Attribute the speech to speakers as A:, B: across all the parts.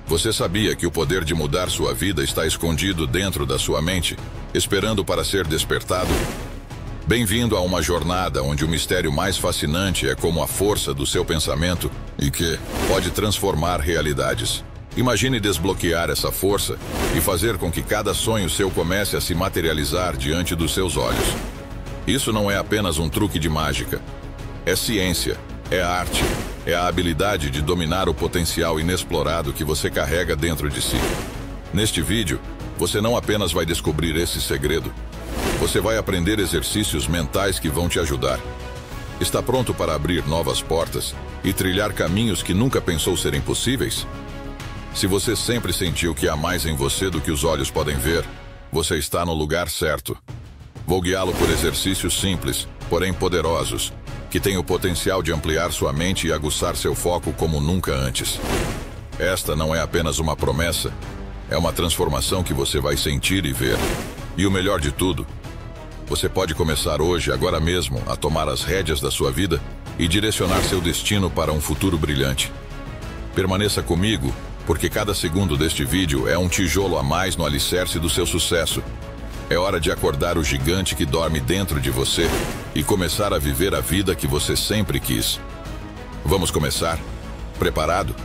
A: Você sabia que o poder de mudar sua vida está escondido dentro da sua mente, esperando para ser despertado? Bem-vindo a uma jornada onde o mistério mais fascinante é como a força do seu pensamento e que pode transformar realidades. Imagine desbloquear essa força e fazer com que cada sonho seu comece a se materializar diante dos seus olhos. Isso não é apenas um truque de mágica. É ciência, é arte, é a habilidade de dominar o potencial inexplorado que você carrega dentro de si. Neste vídeo, você não apenas vai descobrir esse segredo, você vai aprender exercícios mentais que vão te ajudar. Está pronto para abrir novas portas e trilhar caminhos que nunca pensou serem possíveis? Se você sempre sentiu que há mais em você do que os olhos podem ver, você está no lugar certo. Vou guiá-lo por exercícios simples, porém poderosos, que têm o potencial de ampliar sua mente e aguçar seu foco como nunca antes. Esta não é apenas uma promessa, é uma transformação que você vai sentir e ver. E o melhor de tudo, você pode começar hoje, agora mesmo, a tomar as rédeas da sua vida e direcionar seu destino para um futuro brilhante. Permaneça comigo, porque cada segundo deste vídeo é um tijolo a mais no alicerce do seu sucesso. É hora de acordar o gigante que dorme dentro de você e começar a viver a vida que você sempre quis. Vamos começar? Preparado?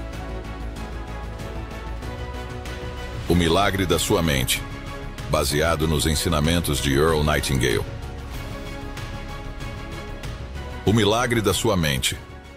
A: O milagre da sua mente, baseado nos ensinamentos de Earl Nightingale. O milagre da sua mente.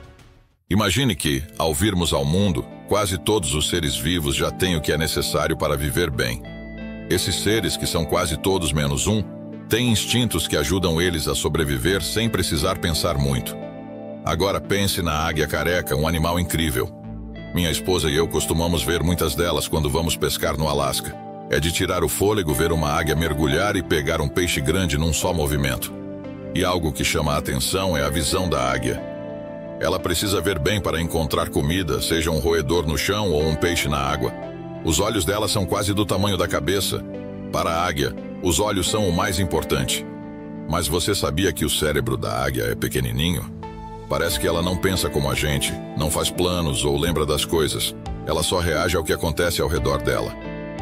A: Imagine que, ao virmos ao mundo, quase todos os seres vivos já têm o que é necessário para viver bem. Esses seres, que são quase todos menos um, têm instintos que ajudam eles a sobreviver sem precisar pensar muito. Agora pense na águia careca, um animal incrível. Minha esposa e eu costumamos ver muitas delas quando vamos pescar no Alasca. É de tirar o fôlego ver uma águia mergulhar e pegar um peixe grande num só movimento. E algo que chama a atenção é a visão da águia. Ela precisa ver bem para encontrar comida, seja um roedor no chão ou um peixe na água. Os olhos dela são quase do tamanho da cabeça. Para a águia, os olhos são o mais importante. Mas você sabia que o cérebro da águia é pequenininho? Parece que ela não pensa como a gente, não faz planos ou lembra das coisas. Ela só reage ao que acontece ao redor dela.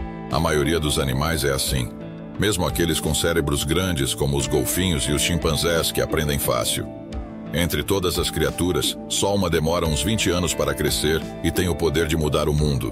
A: A maioria dos animais é assim. Mesmo aqueles com cérebros grandes, como os golfinhos e os chimpanzés, que aprendem fácil. Entre todas as criaturas, só uma demora uns 20 anos para crescer e tem o poder de mudar o mundo.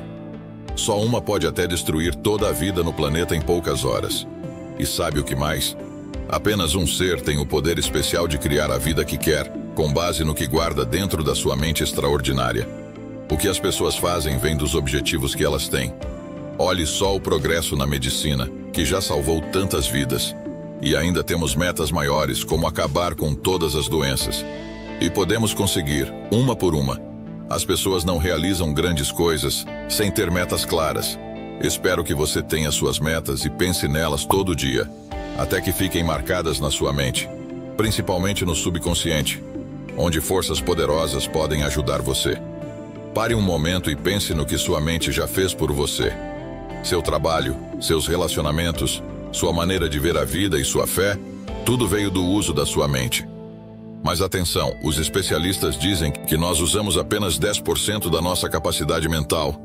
A: Só uma pode até destruir toda a vida no planeta em poucas horas. E sabe o que mais? Apenas um ser tem o poder especial de criar a vida que quer, com base no que guarda dentro da sua mente extraordinária. O que as pessoas fazem vem dos objetivos que elas têm. Olhe só o progresso na medicina, que já salvou tantas vidas. E ainda temos metas maiores, como acabar com todas as doenças. E podemos conseguir, uma por uma. As pessoas não realizam grandes coisas sem ter metas claras. Espero que você tenha suas metas e pense nelas todo dia, até que fiquem marcadas na sua mente, principalmente no subconsciente, onde forças poderosas podem ajudar você. Pare um momento e pense no que sua mente já fez por você. Seu trabalho, seus relacionamentos, sua maneira de ver a vida e sua fé, tudo veio do uso da sua mente. Mas atenção, os especialistas dizem que nós usamos apenas 10% da nossa capacidade mental.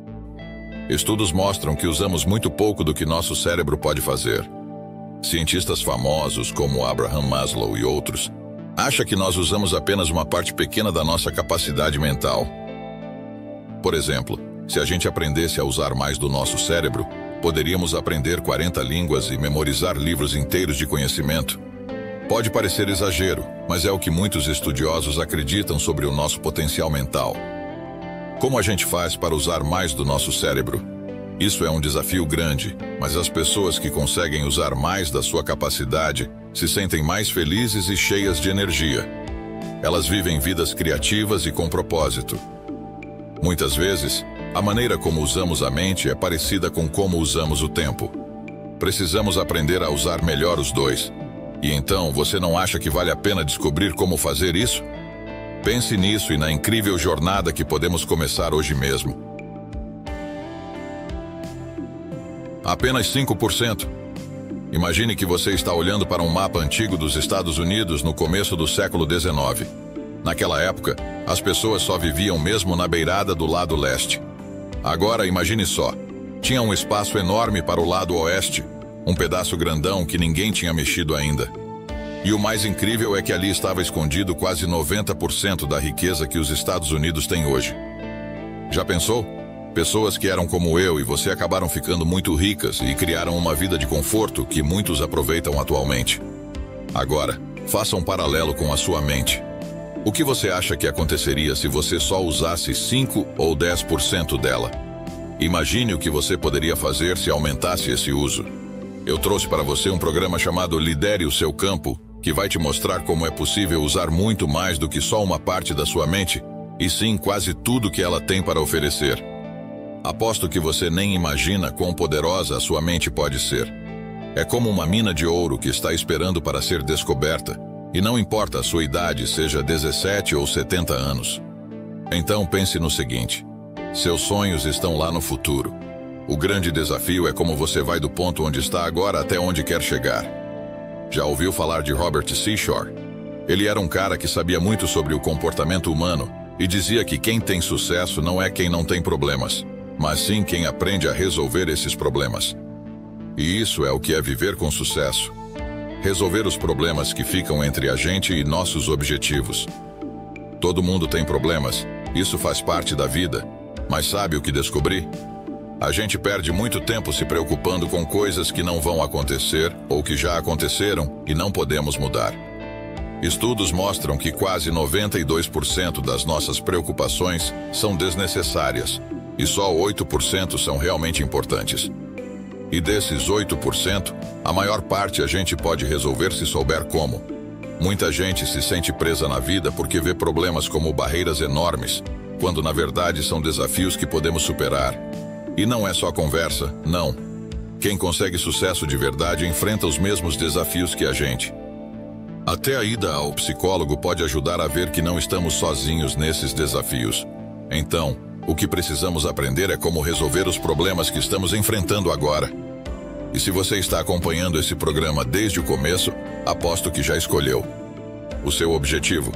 A: Estudos mostram que usamos muito pouco do que nosso cérebro pode fazer. Cientistas famosos, como Abraham Maslow e outros, acham que nós usamos apenas uma parte pequena da nossa capacidade mental. Por exemplo, se a gente aprendesse a usar mais do nosso cérebro, poderíamos aprender 40 línguas e memorizar livros inteiros de conhecimento. Pode parecer exagero, mas é o que muitos estudiosos acreditam sobre o nosso potencial mental. Como a gente faz para usar mais do nosso cérebro? Isso é um desafio grande, mas as pessoas que conseguem usar mais da sua capacidade se sentem mais felizes e cheias de energia. Elas vivem vidas criativas e com propósito. Muitas vezes, a maneira como usamos a mente é parecida com como usamos o tempo. Precisamos aprender a usar melhor os dois. E então, você não acha que vale a pena descobrir como fazer isso? Pense nisso e na incrível jornada que podemos começar hoje mesmo. Apenas 5%. Imagine que você está olhando para um mapa antigo dos Estados Unidos no começo do século XIX. Naquela época, as pessoas só viviam mesmo na beirada do lado leste. Agora imagine só. Tinha um espaço enorme para o lado oeste, um pedaço grandão que ninguém tinha mexido ainda. E o mais incrível é que ali estava escondido quase 90% da riqueza que os Estados Unidos têm hoje. Já pensou? Pessoas que eram como eu e você acabaram ficando muito ricas e criaram uma vida de conforto que muitos aproveitam atualmente. Agora, faça um paralelo com a sua mente. O que você acha que aconteceria se você só usasse 5 ou 10% dela? Imagine o que você poderia fazer se aumentasse esse uso. Eu trouxe para você um programa chamado Lidere o Seu Campo, que vai te mostrar como é possível usar muito mais do que só uma parte da sua mente, e sim quase tudo que ela tem para oferecer. Aposto que você nem imagina quão poderosa a sua mente pode ser. É como uma mina de ouro que está esperando para ser descoberta, e não importa a sua idade, seja 17 ou 70 anos. Então pense no seguinte: seus sonhos estão lá no futuro. O grande desafio é como você vai do ponto onde está agora até onde quer chegar. Já ouviu falar de Robert C. Shore? Ele era um cara que sabia muito sobre o comportamento humano e dizia que quem tem sucesso não é quem não tem problemas, mas sim quem aprende a resolver esses problemas. E isso é o que é viver com sucesso. Resolver os problemas que ficam entre a gente e nossos objetivos. Todo mundo tem problemas, isso faz parte da vida, mas sabe o que descobri? A gente perde muito tempo se preocupando com coisas que não vão acontecer ou que já aconteceram e não podemos mudar. Estudos mostram que quase 92% das nossas preocupações são desnecessárias e só 8% são realmente importantes. E desses 8%, a maior parte a gente pode resolver se souber como. Muita gente se sente presa na vida porque vê problemas como barreiras enormes, quando na verdade são desafios que podemos superar. E não é só conversa, não. Quem consegue sucesso de verdade enfrenta os mesmos desafios que a gente. Até a ida ao psicólogo pode ajudar a ver que não estamos sozinhos nesses desafios. Então, o que precisamos aprender é como resolver os problemas que estamos enfrentando agora. E se você está acompanhando esse programa desde o começo, aposto que já escolheu o seu objetivo.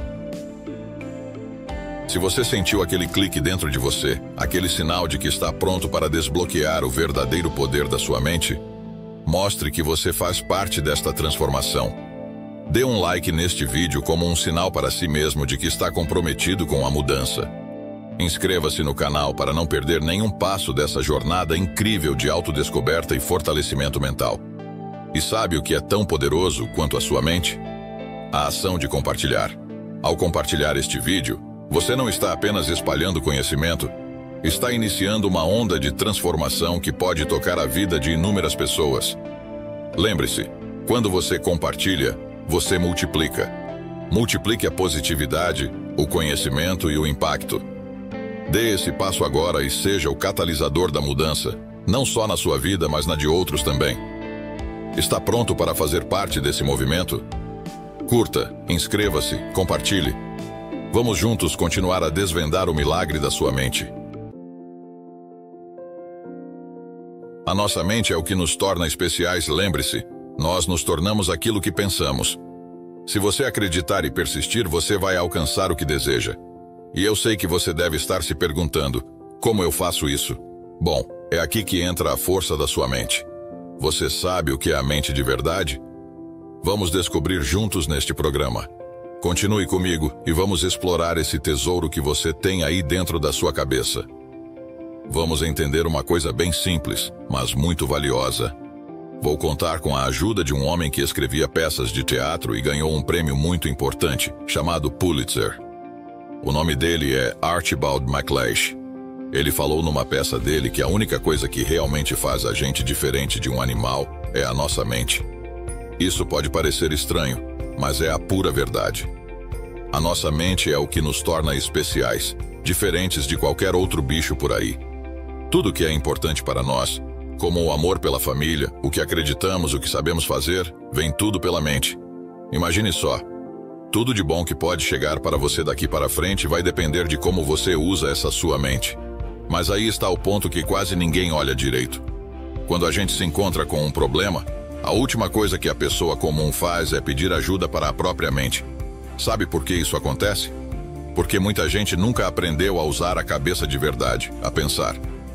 A: Se você sentiu aquele clique dentro de você, aquele sinal de que está pronto para desbloquear o verdadeiro poder da sua mente, mostre que você faz parte desta transformação. Dê um like neste vídeo como um sinal para si mesmo de que está comprometido com a mudança. Inscreva-se no canal para não perder nenhum passo dessa jornada incrível de autodescoberta e fortalecimento mental. E sabe o que é tão poderoso quanto a sua mente? A ação de compartilhar. Ao compartilhar este vídeo, você não está apenas espalhando conhecimento, está iniciando uma onda de transformação que pode tocar a vida de inúmeras pessoas. Lembre-se, quando você compartilha, você multiplica. Multiplique a positividade, o conhecimento e o impacto. Dê esse passo agora e seja o catalisador da mudança, não só na sua vida, mas na de outros também. Está pronto para fazer parte desse movimento? Curta, inscreva-se, compartilhe. Vamos juntos continuar a desvendar o milagre da sua mente. A nossa mente é o que nos torna especiais, lembre-se. Nós nos tornamos aquilo que pensamos. Se você acreditar e persistir, você vai alcançar o que deseja. E eu sei que você deve estar se perguntando, como eu faço isso? Bom, é aqui que entra a força da sua mente. Você sabe o que é a mente de verdade? Vamos descobrir juntos neste programa. Continue comigo e vamos explorar esse tesouro que você tem aí dentro da sua cabeça. Vamos entender uma coisa bem simples, mas muito valiosa. Vou contar com a ajuda de um homem que escrevia peças de teatro e ganhou um prêmio muito importante, chamado Pulitzer. O nome dele é Archibald MacLeish. Ele falou numa peça dele que a única coisa que realmente faz a gente diferente de um animal é a nossa mente. Isso pode parecer estranho, mas é a pura verdade. A nossa mente é o que nos torna especiais, diferentes de qualquer outro bicho por aí. Tudo que é importante para nós, como o amor pela família, o que acreditamos, o que sabemos fazer, vem tudo pela mente. Imagine só. Tudo de bom que pode chegar para você daqui para frente vai depender de como você usa essa sua mente. Mas aí está o ponto que quase ninguém olha direito. Quando a gente se encontra com um problema, a última coisa que a pessoa comum faz é pedir ajuda para a própria mente. Sabe por que isso acontece? Porque muita gente nunca aprendeu a usar a cabeça de verdade, a pensar.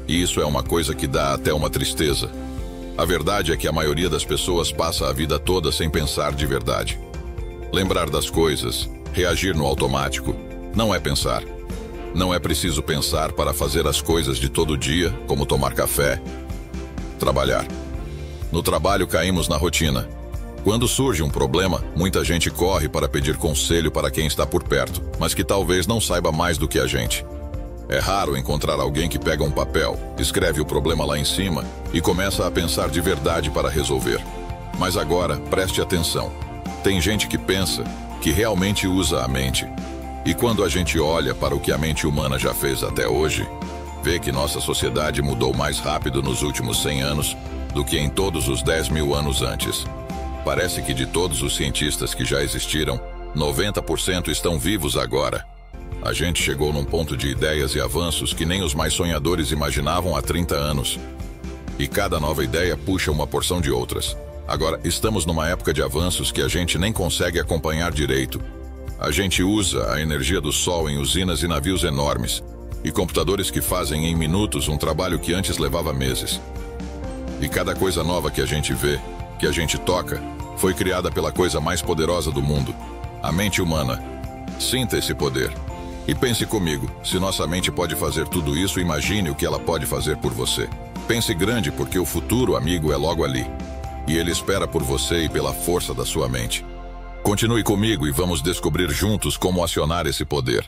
A: E isso é uma coisa que dá até uma tristeza. A verdade é que a maioria das pessoas passa a vida toda sem pensar de verdade. Lembrar das coisas, reagir no automático, não é pensar. Não é preciso pensar para fazer as coisas de todo dia, como tomar café, trabalhar. No trabalho caímos na rotina. Quando surge um problema, muita gente corre para pedir conselho para quem está por perto, mas que talvez não saiba mais do que a gente. É raro encontrar alguém que pega um papel, escreve o problema lá em cima e começa a pensar de verdade para resolver. Mas agora, preste atenção. Tem gente que pensa, que realmente usa a mente. E quando a gente olha para o que a mente humana já fez até hoje, vê que nossa sociedade mudou mais rápido nos últimos 100 anos do que em todos os 10.000 anos antes. Parece que de todos os cientistas que já existiram, 90% estão vivos agora. A gente chegou num ponto de ideias e avanços que nem os mais sonhadores imaginavam há 30 anos. E cada nova ideia puxa uma porção de outras. Agora, estamos numa época de avanços que a gente nem consegue acompanhar direito. A gente usa a energia do sol em usinas e navios enormes, e computadores que fazem em minutos um trabalho que antes levava meses. E cada coisa nova que a gente vê, que a gente toca, foi criada pela coisa mais poderosa do mundo, a mente humana. Sinta esse poder. E pense comigo, se nossa mente pode fazer tudo isso, imagine o que ela pode fazer por você. Pense grande, porque o futuro, amigo, é logo ali. E ele espera por você e pela força da sua mente. Continue comigo e vamos descobrir juntos como acionar esse poder.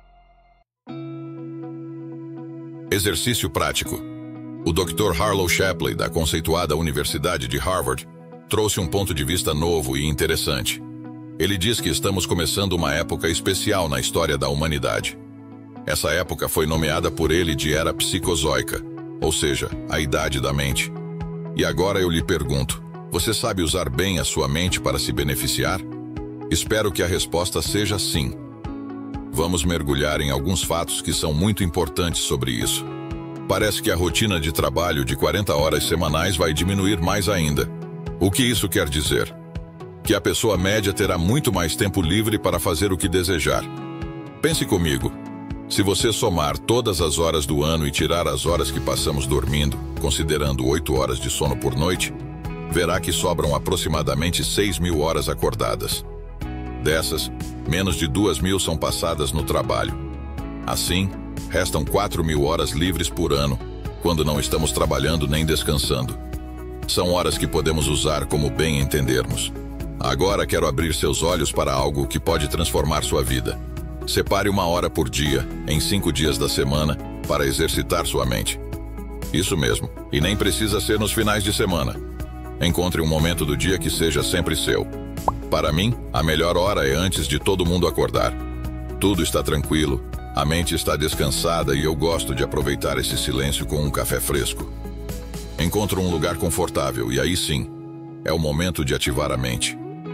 A: Exercício prático. O Dr. Harlow Shapley, da conceituada Universidade de Harvard, trouxe um ponto de vista novo e interessante. Ele diz que estamos começando uma época especial na história da humanidade. Essa época foi nomeada por ele de Era Psicozoica, ou seja, a idade da mente. E agora eu lhe pergunto, você sabe usar bem a sua mente para se beneficiar? Espero que a resposta seja sim. Vamos mergulhar em alguns fatos que são muito importantes sobre isso. Parece que a rotina de trabalho de 40 horas semanais vai diminuir mais ainda. O que isso quer dizer? Que a pessoa média terá muito mais tempo livre para fazer o que desejar. Pense comigo. Se você somar todas as horas do ano e tirar as horas que passamos dormindo, considerando 8 horas de sono por noite, verá que sobram aproximadamente 6.000 horas acordadas. Dessas, menos de 2.000 são passadas no trabalho. Assim, restam 4.000 horas livres por ano, quando não estamos trabalhando nem descansando. São horas que podemos usar como bem entendermos. Agora quero abrir seus olhos para algo que pode transformar sua vida. Separe 1 hora por dia, em 5 dias da semana, para exercitar sua mente. Isso mesmo, e nem precisa ser nos finais de semana. Encontre um momento do dia que seja sempre seu. Para mim, a melhor hora é antes de todo mundo acordar. Tudo está tranquilo, a mente está descansada e eu gosto de aproveitar esse silêncio com um café fresco. Encontro um lugar confortável e aí sim, é o momento de ativar a mente.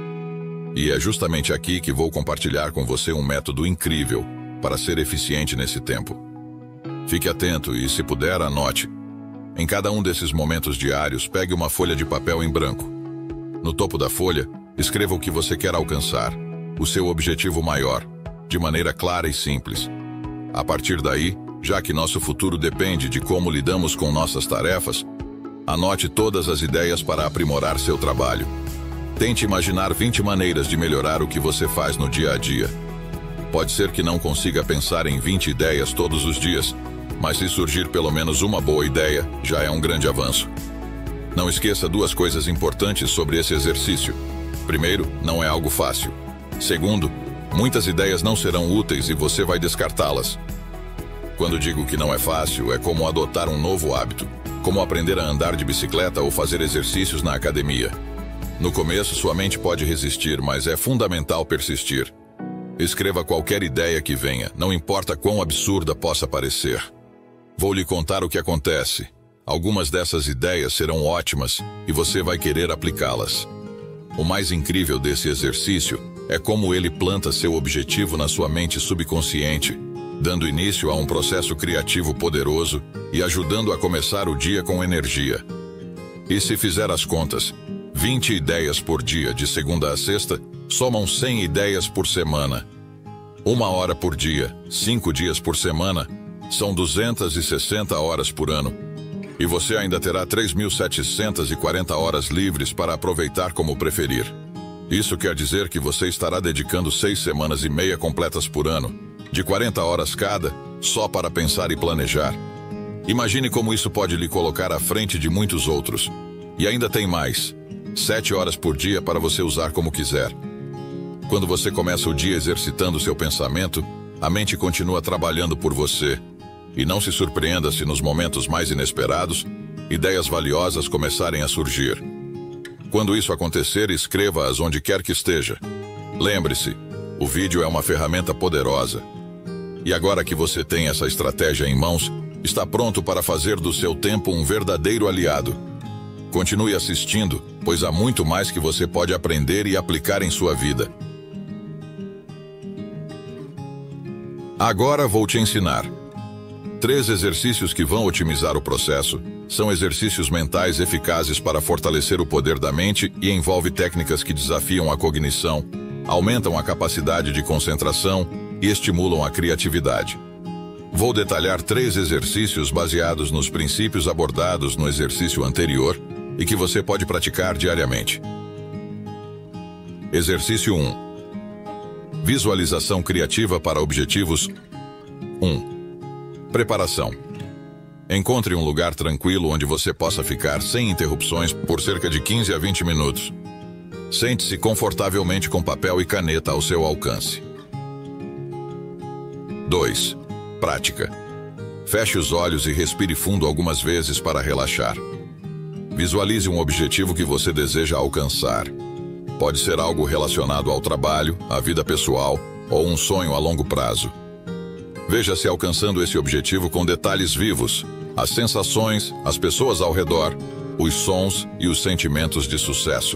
A: E é justamente aqui que vou compartilhar com você um método incrível para ser eficiente nesse tempo. Fique atento e, se puder, anote. Em cada um desses momentos diários, pegue uma folha de papel em branco. No topo da folha, escreva o que você quer alcançar, o seu objetivo maior, de maneira clara e simples. A partir daí, já que nosso futuro depende de como lidamos com nossas tarefas, anote todas as ideias para aprimorar seu trabalho. Tente imaginar 20 maneiras de melhorar o que você faz no dia a dia. Pode ser que não consiga pensar em 20 ideias todos os dias, mas se surgir pelo menos uma boa ideia, já é um grande avanço. Não esqueça 2 coisas importantes sobre esse exercício. Primeiro, não é algo fácil. Segundo, muitas ideias não serão úteis e você vai descartá-las. Quando digo que não é fácil, é como adotar um novo hábito, como aprender a andar de bicicleta ou fazer exercícios na academia. No começo, sua mente pode resistir, mas é fundamental persistir. Escreva qualquer ideia que venha, não importa quão absurda possa parecer. Vou lhe contar o que acontece. Algumas dessas ideias serão ótimas e você vai querer aplicá-las. O mais incrível desse exercício é como ele planta seu objetivo na sua mente subconsciente, dando início a um processo criativo poderoso e ajudando a começar o dia com energia. E se fizer as contas, 20 ideias por dia de segunda a sexta somam 100 ideias por semana. 1 hora por dia, 5 dias por semana, São 260 horas por ano. E você ainda terá 3.740 horas livres para aproveitar como preferir. Isso quer dizer que você estará dedicando 6 semanas e meia completas por ano, de 40 horas cada, só para pensar e planejar. Imagine como isso pode lhe colocar à frente de muitos outros. E ainda tem mais. 7 horas por dia para você usar como quiser. Quando você começa o dia exercitando seu pensamento, a mente continua trabalhando por você. E não se surpreenda se nos momentos mais inesperados, ideias valiosas começarem a surgir. Quando isso acontecer, escreva-as onde quer que esteja. Lembre-se, o vídeo é uma ferramenta poderosa. E agora que você tem essa estratégia em mãos, está pronto para fazer do seu tempo um verdadeiro aliado. Continue assistindo, pois há muito mais que você pode aprender e aplicar em sua vida. Agora vou te ensinar 3 exercícios que vão otimizar o processo. São exercícios mentais eficazes para fortalecer o poder da mente e envolve técnicas que desafiam a cognição, aumentam a capacidade de concentração e estimulam a criatividade. Vou detalhar 3 exercícios baseados nos princípios abordados no exercício anterior e que você pode praticar diariamente. Exercício 1. Visualização criativa para objetivos. 1. Preparação. Encontre um lugar tranquilo onde você possa ficar sem interrupções por cerca de 15 a 20 minutos. Sente-se confortavelmente com papel e caneta ao seu alcance. 2. Prática. Feche os olhos e respire fundo algumas vezes para relaxar. Visualize um objetivo que você deseja alcançar. Pode ser algo relacionado ao trabalho, à vida pessoal ou um sonho a longo prazo. Veja-se alcançando esse objetivo com detalhes vivos, as sensações, as pessoas ao redor, os sons e os sentimentos de sucesso.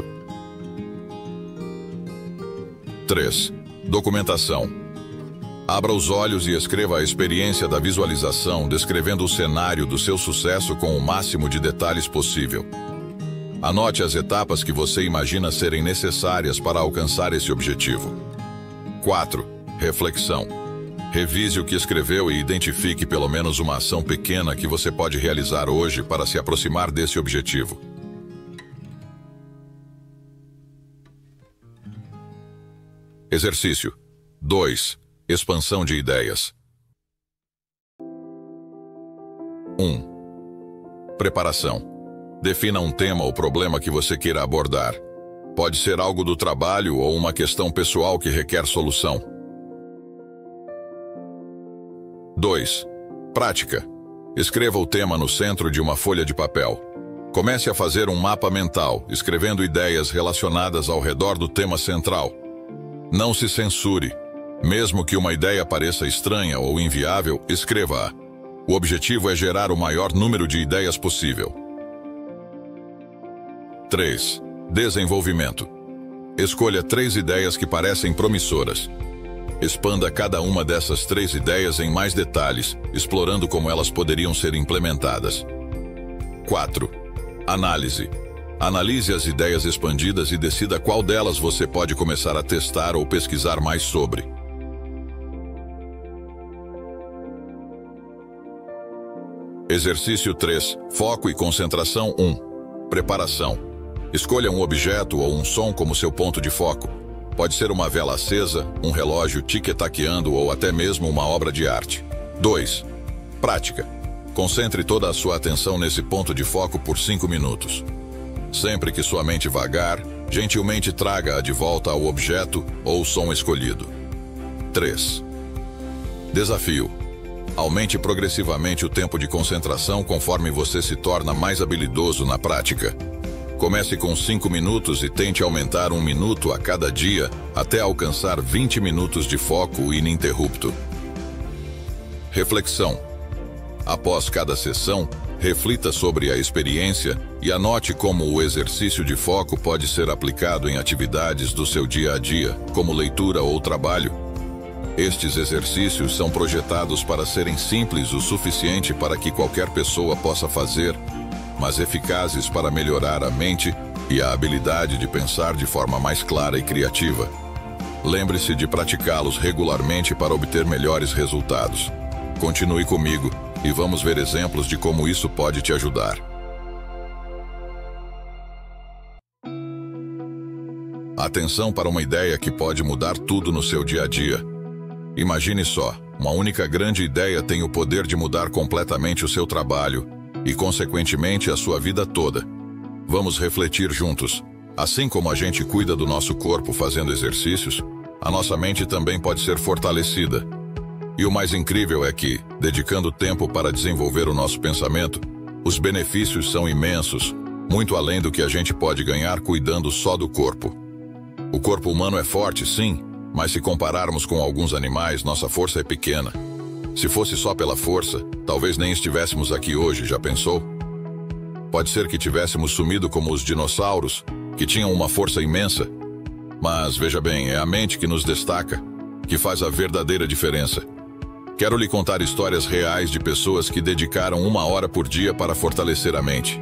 A: 3. Documentação. Abra os olhos e escreva a experiência da visualização, descrevendo o cenário do seu sucesso com o máximo de detalhes possível. Anote as etapas que você imagina serem necessárias para alcançar esse objetivo. 4. Reflexão. Revise o que escreveu e identifique pelo menos uma ação pequena que você pode realizar hoje para se aproximar desse objetivo. Exercício 2. Expansão de ideias. 1. Preparação. Defina um tema ou problema que você queira abordar. Pode ser algo do trabalho ou uma questão pessoal que requer solução. 2. Prática. Escreva o tema no centro de uma folha de papel. Comece a fazer um mapa mental, escrevendo ideias relacionadas ao redor do tema central. Não se censure. Mesmo que uma ideia pareça estranha ou inviável, escreva-a. O objetivo é gerar o maior número de ideias possível. 3. Desenvolvimento. Escolha 3 ideias que parecem promissoras. Expanda cada uma dessas 3 ideias em mais detalhes, explorando como elas poderiam ser implementadas. 4. Análise. Analise as ideias expandidas e decida qual delas você pode começar a testar ou pesquisar mais sobre. Exercício 3. Foco e concentração 1. Preparação. Escolha um objeto ou um som como seu ponto de foco. Pode ser uma vela acesa, um relógio tic-taqueando ou até mesmo uma obra de arte. 2. Prática. Concentre toda a sua atenção nesse ponto de foco por 5 minutos. Sempre que sua mente vagar, gentilmente traga-a de volta ao objeto ou som escolhido. 3. Desafio. Aumente progressivamente o tempo de concentração conforme você se torna mais habilidoso na prática. Comece com 5 minutos e tente aumentar 1 minuto a cada dia até alcançar 20 minutos de foco ininterrupto. Reflexão. Após cada sessão, reflita sobre a experiência e anote como o exercício de foco pode ser aplicado em atividades do seu dia a dia, como leitura ou trabalho. Estes exercícios são projetados para serem simples o suficiente para que qualquer pessoa possa fazer, mas eficazes para melhorar a mente e a habilidade de pensar de forma mais clara e criativa. Lembre-se de praticá-los regularmente para obter melhores resultados. Continue comigo e vamos ver exemplos de como isso pode te ajudar. Atenção para uma ideia que pode mudar tudo no seu dia a dia. Imagine só, uma única grande ideia tem o poder de mudar completamente o seu trabalho e, consequentemente, a sua vida toda. Vamos refletir juntos. Assim como a gente cuida do nosso corpo fazendo exercícios, a nossa mente também pode ser fortalecida. E o mais incrível é que, dedicando tempo para desenvolver o nosso pensamento, os benefícios são imensos, muito além do que a gente pode ganhar cuidando só do corpo. O corpo humano é forte, sim, mas se compararmos com alguns animais, nossa força é pequena. Se fosse só pela força, talvez nem estivéssemos aqui hoje, já pensou? Pode ser que tivéssemos sumido como os dinossauros, que tinham uma força imensa. Mas, veja bem, é a mente que nos destaca, que faz a verdadeira diferença. Quero lhe contar histórias reais de pessoas que dedicaram 1 hora por dia para fortalecer a mente.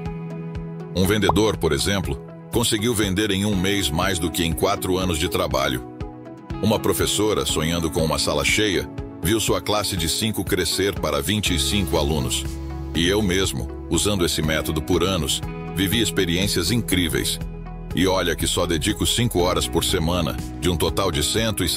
A: Um vendedor, por exemplo, conseguiu vender em 1 mês mais do que em 4 anos de trabalho. Uma professora, sonhando com uma sala cheia, viu sua classe de 5 crescer para 25 alunos. E eu mesmo, usando esse método por anos, vivi experiências incríveis. E olha que só dedico 5 horas por semana, de um total de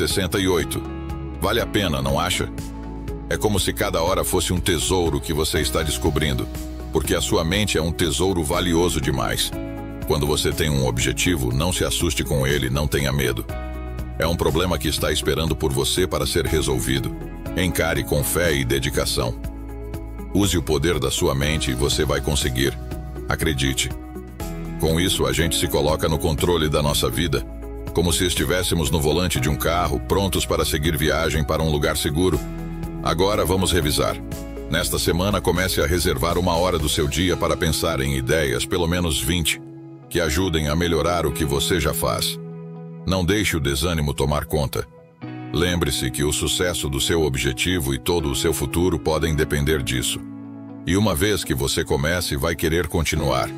A: 168. Vale a pena, não acha? É como se cada hora fosse um tesouro que você está descobrindo, porque a sua mente é um tesouro valioso demais. Quando você tem um objetivo, não se assuste com ele, não tenha medo. É um problema que está esperando por você para ser resolvido. Encare com fé e dedicação. Use o poder da sua mente e você vai conseguir. Acredite. Com isso, a gente se coloca no controle da nossa vida, como se estivéssemos no volante de um carro, prontos para seguir viagem para um lugar seguro. Agora vamos revisar. Nesta semana, comece a reservar 1 hora do seu dia para pensar em ideias, pelo menos 20, que ajudem a melhorar o que você já faz. Não deixe o desânimo tomar conta. Lembre-se que o sucesso do seu objetivo e todo o seu futuro podem depender disso. E uma vez que você comece, vai querer continuar.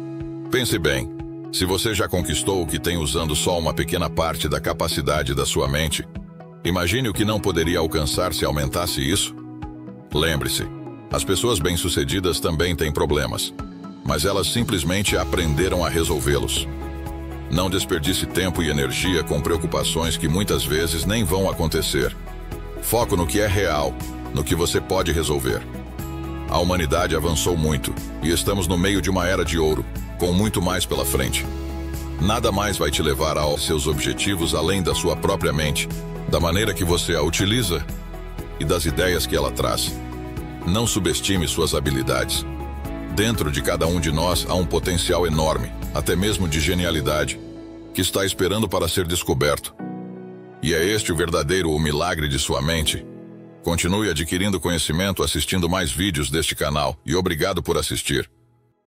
A: Pense bem, se você já conquistou o que tem usando só uma pequena parte da capacidade da sua mente, imagine o que não poderia alcançar se aumentasse isso. Lembre-se, as pessoas bem-sucedidas também têm problemas, mas elas simplesmente aprenderam a resolvê-los. Não desperdice tempo e energia com preocupações que muitas vezes nem vão acontecer. Foco no que é real, no que você pode resolver. A humanidade avançou muito e estamos no meio de uma era de ouro, com muito mais pela frente. Nada mais vai te levar aos seus objetivos além da sua própria mente, da maneira que você a utiliza e das ideias que ela traz. Não subestime suas habilidades. Dentro de cada um de nós há um potencial enorme, até mesmo de genialidade, que está esperando para ser descoberto. E é este o verdadeiro milagre de sua mente. Continue adquirindo conhecimento assistindo mais vídeos deste canal e obrigado por assistir.